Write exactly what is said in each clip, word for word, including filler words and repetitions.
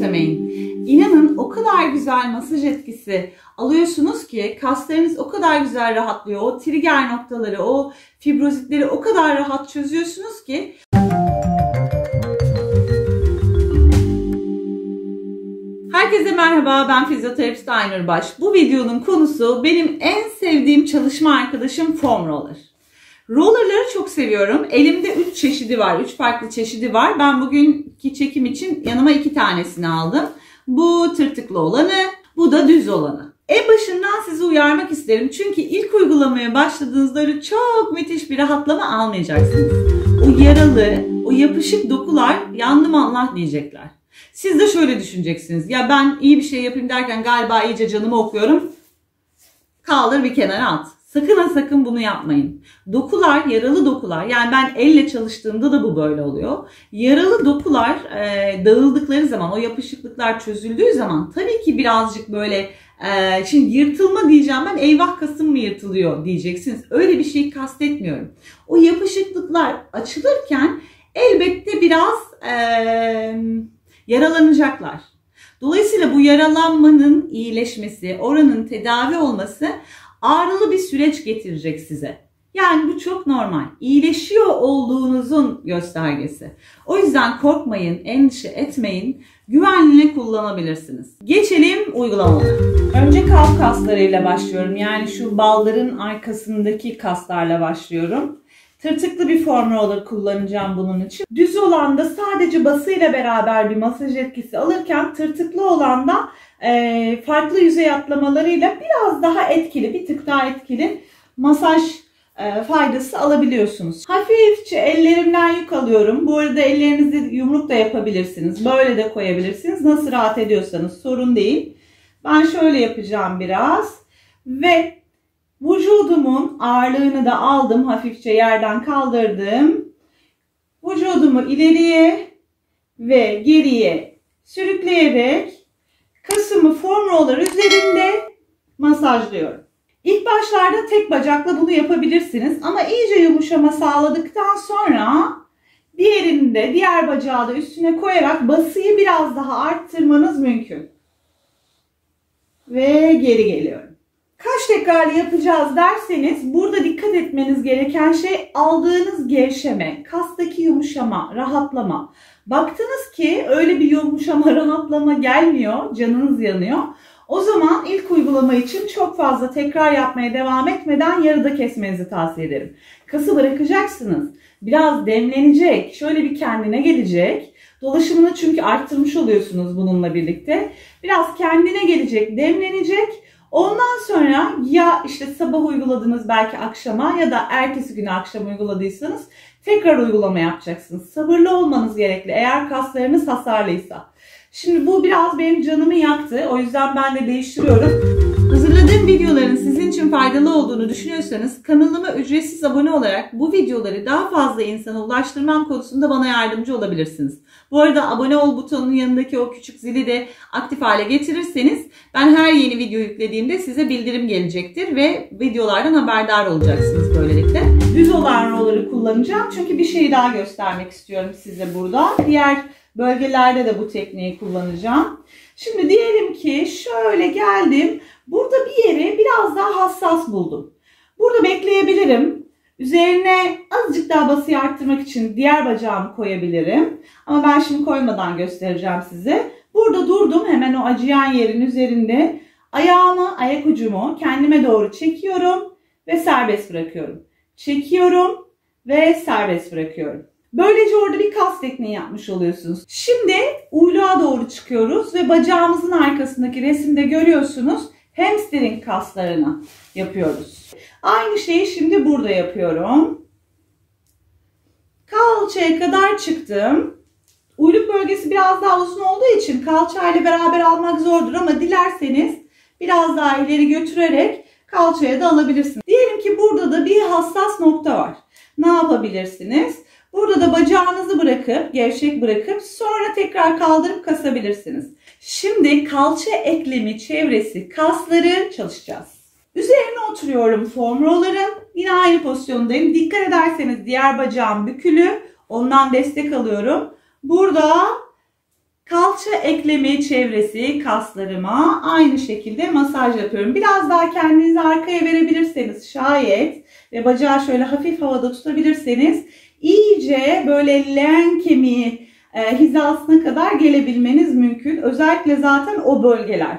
küçümsemeyin. İnanın o kadar güzel masaj etkisi alıyorsunuz ki kaslarınız o kadar güzel rahatlıyor. O trigger noktaları, o fibrozitleri o kadar rahat çözüyorsunuz ki. Herkese merhaba, ben fizyoterapist Aynur Baş. Bu videonun konusu benim en sevdiğim çalışma arkadaşım foam roller. Rollerları çok seviyorum. Elimde üç çeşidi var, üç farklı çeşidi var. Ben bugünkü çekim için yanıma iki tanesini aldım. Bu tırtıklı olanı, bu da düz olanı. En başından sizi uyarmak isterim. Çünkü ilk uygulamaya başladığınızda öyle çok müthiş bir rahatlama almayacaksınız. O yaralı, o yapışık dokular yandım Allah diyecekler. Siz de şöyle düşüneceksiniz. Ya ben iyi bir şey yapayım derken galiba iyice canımı okuyorum. Kaldır bir kenara at. Sakın ha sakın bunu yapmayın. Dokular, yaralı dokular, yani ben elle çalıştığımda da bu böyle oluyor. Yaralı dokular e, dağıldıkları zaman, o yapışıklıklar çözüldüğü zaman tabii ki birazcık böyle, e, şimdi yırtılma diyeceğim ben, eyvah kasım mı yırtılıyor diyeceksiniz. Öyle bir şey kastetmiyorum. O yapışıklıklar açılırken elbette biraz e, yaralanacaklar. Dolayısıyla bu yaralanmanın iyileşmesi, oranın tedavi olması ağrılı bir süreç getirecek size. Yani bu çok normal. İyileşiyor olduğunuzun göstergesi. O yüzden korkmayın, endişe etmeyin. Güvenli kullanabilirsiniz. Geçelim uygulamalara. Önce kalf kaslarıyla başlıyorum. Yani şu baldırın arkasındaki kaslarla başlıyorum. Tırtıklı bir foam roller kullanacağım bunun için. Düz olan da sadece basıyla beraber bir masaj etkisi alırken tırtıklı olan da e, farklı yüzey atlamalarıyla biraz daha etkili, bir tık daha etkili masaj e, faydası alabiliyorsunuz. Hafifçe ellerimden yük alıyorum. Bu arada ellerinizi yumruk da yapabilirsiniz. Böyle de koyabilirsiniz. Nasıl rahat ediyorsanız sorun değil. Ben şöyle yapacağım biraz. Ve vücudumun ağırlığını da aldım. Hafifçe yerden kaldırdım. Vücudumu ileriye ve geriye sürükleyerek kasımı foam roller üzerinde masajlıyorum. İlk başlarda tek bacakla bunu yapabilirsiniz. Ama iyice yumuşama sağladıktan sonra diğerini de, diğer bacağı da üstüne koyarak basıyı biraz daha arttırmanız mümkün. Ve geri geliyorum. Kaç tekrar yapacağız derseniz burada dikkat etmeniz gereken şey aldığınız gevşeme, kastaki yumuşama, rahatlama. Baktınız ki öyle bir yumuşama, rahatlama gelmiyor, canınız yanıyor. O zaman ilk uygulama için çok fazla tekrar yapmaya devam etmeden yarıda kesmenizi tavsiye ederim. Kası bırakacaksınız. Biraz demlenecek, şöyle bir kendine gelecek. Dolaşımını çünkü arttırmış oluyorsunuz bununla birlikte. Biraz kendine gelecek, demlenecek. Ondan sonra ya işte sabah uyguladınız belki akşama ya da ertesi günü akşam uyguladıysanız tekrar uygulama yapacaksınız. Sabırlı olmanız gerekli eğer kaslarınız hasarlıysa. Şimdi bu biraz benim canımı yaktı. O yüzden ben de değiştiriyorum. Hazırladığım videoların sizin için faydalı olduğunu düşünüyorsanız kanalıma ücretsiz abone olarak bu videoları daha fazla insana ulaştırmam konusunda bana yardımcı olabilirsiniz. Bu arada abone ol butonunun yanındaki o küçük zili de aktif hale getirirseniz ben her yeni video yüklediğimde size bildirim gelecektir ve videolardan haberdar olacaksınız böylelikle. Düz olan roller'ı kullanacağım çünkü bir şey daha göstermek istiyorum size burada. Diğer bölgelerde de bu tekniği kullanacağım. Şimdi diyelim ki şöyle geldim. Burada bir yeri biraz daha hassas buldum. Burada bekleyebilirim. Üzerine azıcık daha basıyı arttırmak için diğer bacağımı koyabilirim. Ama ben şimdi koymadan göstereceğim size. Burada durdum hemen o acıyan yerin üzerinde. Ayağımı, ayak ucumu kendime doğru çekiyorum ve serbest bırakıyorum. Çekiyorum ve serbest bırakıyorum. Böylece orada bir kas tekniği yapmış oluyorsunuz. Şimdi uyluğa doğru çıkıyoruz ve bacağımızın arkasındaki resimde görüyorsunuz hamstring kaslarını yapıyoruz. Aynı şeyi şimdi burada yapıyorum. Kalçaya kadar çıktım. Uyluk bölgesi biraz daha uzun olduğu için kalçayla beraber almak zordur ama dilerseniz biraz daha ileri götürerek kalçaya da alabilirsiniz. Diyelim ki burada da bir hassas nokta var. Ne yapabilirsiniz? Burada da bacağınızı bırakıp, gevşek bırakıp sonra tekrar kaldırıp kasabilirsiniz. Şimdi kalça eklemi çevresi kasları çalışacağız. Üzerine oturuyorum foam roller'ın. Yine aynı pozisyondayım. Dikkat ederseniz diğer bacağım bükülü. Ondan destek alıyorum. Burada kalça Kalça eklemi çevresi kaslarıma aynı şekilde masaj yapıyorum. Biraz daha kendinizi arkaya verebilirseniz şayet ve bacağı şöyle hafif havada tutabilirseniz iyice böyle leğen kemiği e, hizasına kadar gelebilmeniz mümkün. Özellikle zaten o bölgeler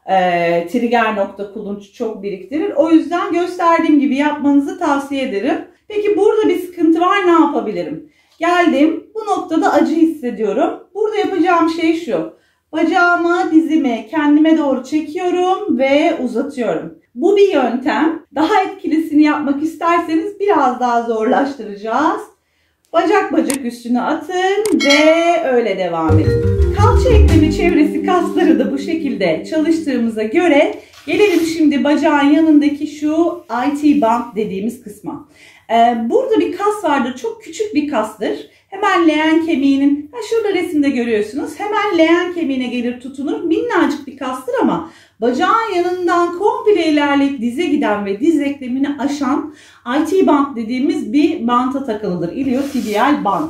e, trigger nokta kulunç çok biriktirir. O yüzden gösterdiğim gibi yapmanızı tavsiye ederim. Peki burada bir sıkıntı var, ne yapabilirim? Geldim, bu noktada acı hissediyorum. Burada yapacağım şey şu: bacağımı, dizimi kendime doğru çekiyorum ve uzatıyorum. Bu bir yöntem. Daha etkilisini yapmak isterseniz biraz daha zorlaştıracağız. Bacak bacak üstüne atın ve öyle devam edin. Kalça eklemi çevresi kasları da bu şekilde çalıştığımıza göre gelelim şimdi bacağın yanındaki şu I T band dediğimiz kısma. Ee, burada bir kas vardır. Çok küçük bir kastır. Hemen leğen kemiğinin, ha şurada resimde görüyorsunuz. Hemen leğen kemiğine gelir tutunur. Minnacık bir kastır ama bacağın yanından komple ilerleyip dize giden ve diz eklemini aşan I T band dediğimiz bir banta takılıdır. İliotibial band.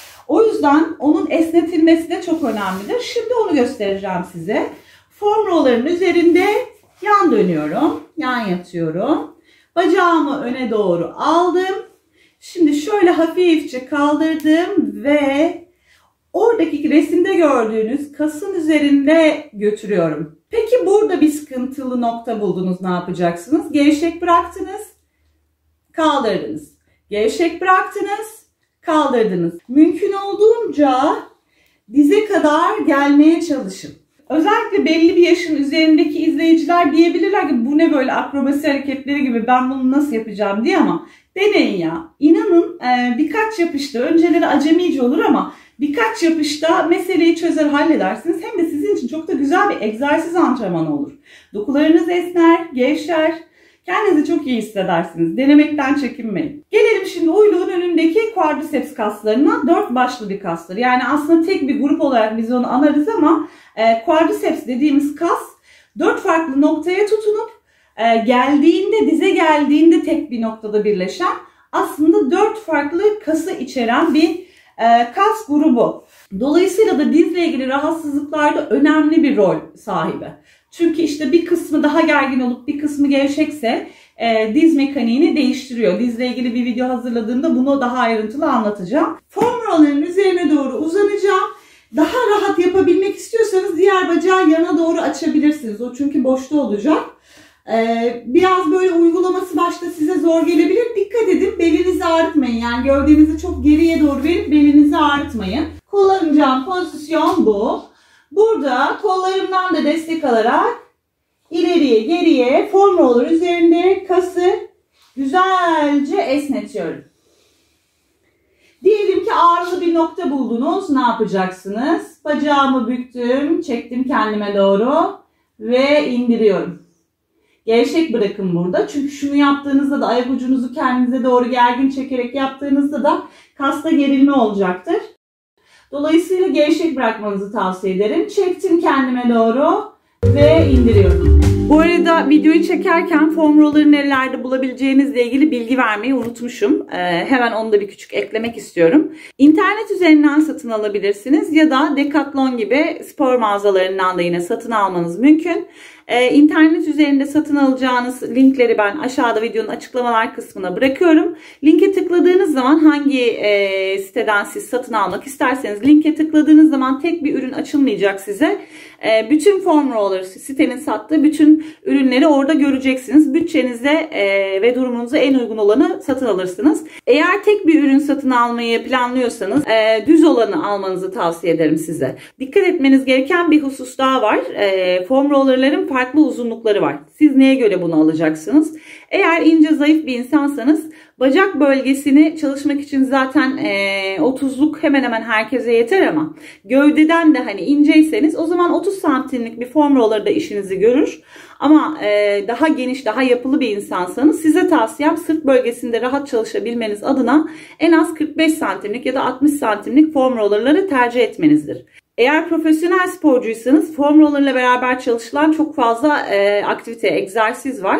O yüzden onun esnetilmesi de çok önemlidir. Şimdi onu göstereceğim size. Foam roller'ın üzerinde yan dönüyorum. Yan yatıyorum. Bacağımı öne doğru aldım. Şimdi şöyle hafifçe kaldırdım ve oradaki resimde gördüğünüz kasın üzerinde götürüyorum. Peki burada bir sıkıntılı nokta buldunuz, ne yapacaksınız? Gevşek bıraktınız, kaldırdınız. Gevşek bıraktınız, kaldırdınız. Mümkün olduğunca dize kadar gelmeye çalışın. Özellikle belli bir yaşın üzerindeki izleyiciler diyebilirler ki bu ne böyle akrobasi hareketleri gibi, ben bunu nasıl yapacağım diye, ama deneyin ya. İnanın birkaç yapışta, önceleri acemice olur ama birkaç yapışta meseleyi çözer halledersiniz. Hem de sizin için çok da güzel bir egzersiz antrenmanı olur. Dokularınız esner, gevşer. Kendinizi çok iyi hissedersiniz. Denemekten çekinmeyin. Gelelim şimdi uyluğun önündeki quadriceps kaslarına. Dört başlı bir kastır. Yani aslında tek bir grup olarak biz onu anarız ama e, quadriceps dediğimiz kas dört farklı noktaya tutunup e, geldiğinde, dize geldiğinde tek bir noktada birleşen, aslında dört farklı kası içeren bir e, kas grubu. Dolayısıyla da dizle ilgili rahatsızlıklarda önemli bir rol sahibi. Çünkü işte bir kısmı daha gergin olup bir kısmı gevşekse e, diz mekaniğini değiştiriyor. Dizle ilgili bir video hazırladığımda bunu daha ayrıntılı anlatacağım. Foam roller'ın üzerine doğru uzanacağım. Daha rahat yapabilmek istiyorsanız diğer bacağı yana doğru açabilirsiniz. O çünkü boşta olacak. Ee, biraz böyle uygulaması başta size zor gelebilir. Dikkat edin, belinizi ağrıtmayın. Yani gövdenizi çok geriye doğru verip belinizi ağrıtmayın. Kullanacağım pozisyon bu. Burada kollarımdan da destek alarak ileriye geriye foam roller üzerinde kası güzelce esnetiyorum. Diyelim ki ağrılı bir nokta buldunuz. Ne yapacaksınız? Bacağımı büktüm, çektim kendime doğru ve indiriyorum. Gevşek bırakın burada. Çünkü şunu yaptığınızda da ayak ucunuzu kendinize doğru gergin çekerek yaptığınızda da kasta gerilme olacaktır. Dolayısıyla gevşek bırakmanızı tavsiye ederim. Çektim kendime doğru ve indiriyorum. Bu arada videoyu çekerken foam roller'ı nerelerde bulabileceğinizle ilgili bilgi vermeyi unutmuşum. Ee, hemen onu da bir küçük eklemek istiyorum. İnternet üzerinden satın alabilirsiniz ya da Decathlon gibi spor mağazalarından da yine satın almanız mümkün. Ee, internet üzerinde satın alacağınız linkleri ben aşağıda videonun açıklamalar kısmına bırakıyorum. Linke tıkladığınız zaman hangi e, siteden siz satın almak isterseniz linke tıkladığınız zaman tek bir ürün açılmayacak size. E, bütün foam roller sitenin sattığı bütün ürünleri orada göreceksiniz. Bütçenize e, ve durumunuza en uygun olanı satın alırsınız. Eğer tek bir ürün satın almayı planlıyorsanız e, düz olanı almanızı tavsiye ederim size. Dikkat etmeniz gereken bir husus daha var. E, foam roller'ların farklı uzunlukları var. Siz neye göre bunu alacaksınız? Eğer ince zayıf bir insansanız bacak bölgesini çalışmak için zaten e, otuzluk hemen hemen herkese yeter ama gövdeden de hani inceyseniz o zaman otuz santimlik bir foam roller da işinizi görür. Ama e, daha geniş, daha yapılı bir insansanız size tavsiyem sırt bölgesinde rahat çalışabilmeniz adına en az kırk beş santimlik ya da altmış santimlik foam rollerları tercih etmenizdir. Eğer profesyonel sporcuysanız foam roller ile beraber çalışılan çok fazla e, aktivite, egzersiz var.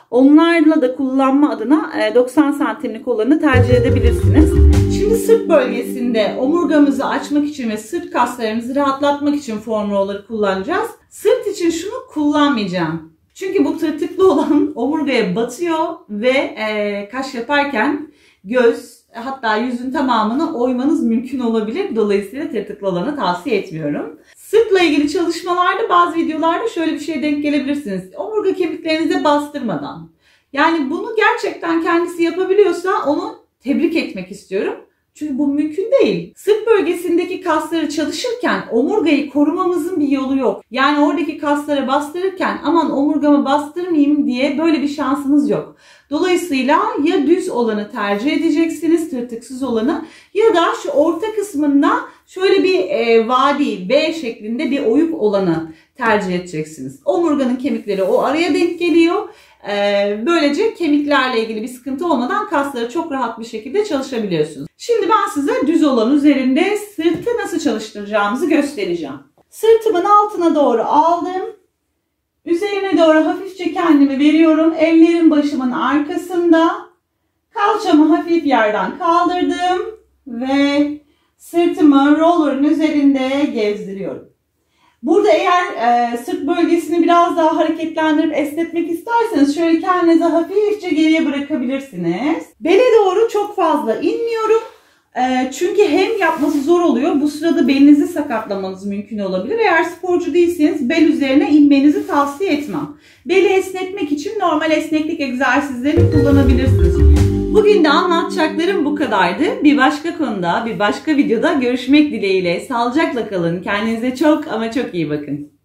Onlarla da kullanma adına doksan santimlik olanı tercih edebilirsiniz. Şimdi sırt bölgesinde omurgamızı açmak için ve sırt kaslarımızı rahatlatmak için foam roller'ı kullanacağız. Sırt için şunu kullanmayacağım. Çünkü bu tırtıklı olan omurgaya batıyor ve e, kaş yaparken göz, hatta yüzün tamamını oymanız mümkün olabilir. Dolayısıyla tırtıklı olanı tavsiye etmiyorum. Sırtla ilgili çalışmalarda bazı videolarda şöyle bir şeye denk gelebilirsiniz. Omurga kemiklerinize bastırmadan. Yani bunu gerçekten kendisi yapabiliyorsa onu tebrik etmek istiyorum. Çünkü bu mümkün değil. Sırt bölgesindeki kasları çalışırken omurgayı korumamızın bir yolu yok. Yani oradaki kaslara bastırırken aman omurgamı bastırmayayım diye böyle bir şansınız yok. Dolayısıyla ya düz olanı tercih edeceksiniz, tırtıksız olanı, ya da şu orta kısmında şöyle bir e, vadi V şeklinde bir oyuk olanı tercih edeceksiniz. Omurganın kemikleri o araya denk geliyor. Ee, böylece kemiklerle ilgili bir sıkıntı olmadan kasları çok rahat bir şekilde çalışabiliyorsunuz. Şimdi ben size düz olan üzerinde sırtı nasıl çalıştıracağımızı göstereceğim. Sırtımın altına doğru aldım. Üzerine doğru hafifçe kendimi veriyorum. Ellerim başımın arkasında. Kalçamı hafif yerden kaldırdım. Ve sırtımı roller'ın üzerinde gezdiriyorum. Burada eğer e, sırt bölgesini biraz daha hareketlendirip esnetmek isterseniz şöyle kendinizi hafifçe geriye bırakabilirsiniz. Bele doğru çok fazla inmiyorum. E, çünkü hem yapması zor oluyor. Bu sırada belinizi sakatlamanız mümkün olabilir. Eğer sporcu değilseniz bel üzerine inmenizi tavsiye etmem. Beli esnetmek için normal esneklik egzersizlerini kullanabilirsiniz. Bugün de anlatacaklarım bu kadardı. Bir başka konuda, bir başka videoda görüşmek dileğiyle. Sağlıcakla kalın. Kendinize çok ama çok iyi bakın.